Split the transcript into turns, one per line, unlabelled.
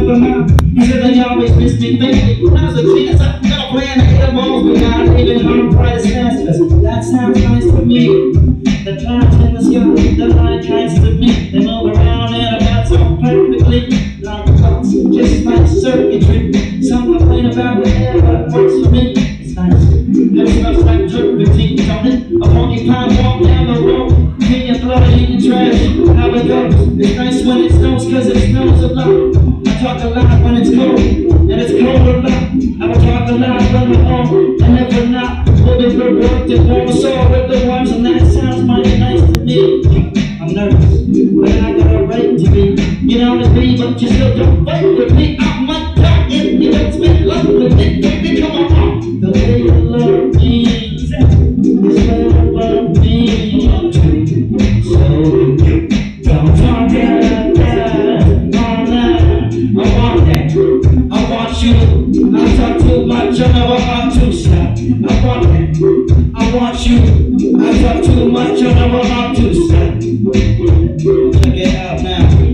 for mine. He said they always miss me faintly. When I was a kid, I got a plan to hit them all, but now I'm living on the brightest answers. That sounds nice to me. The clouds in the sky, the light shines to me. They move around and about so perfectly. Like clocks, just like circuitry. Some complain about the air, but it works for me. It's nice. It smells like turpentine, don't it? A porcupine walk down the road. Can't blow eating trash. How it goes? It's nice when it snows, cause it snows a lot. I talk a lot when it's cold, and it's cold a lot. I will talk a lot when we're home, and if we're not, we'll be rewarded and warm us all with the worms, and that sounds mighty nice to me. I'm nervous, but I got a right to be. You know the be, but you still don't fuck with me. I might talk if you don't spend love with me. Baby, come on, the way you love me is way above me. So don't talk like that. I want you. I talk too much, I know I'm too shy. I want that. I want you. I talk too much, I know I'm too shy. Check it out now.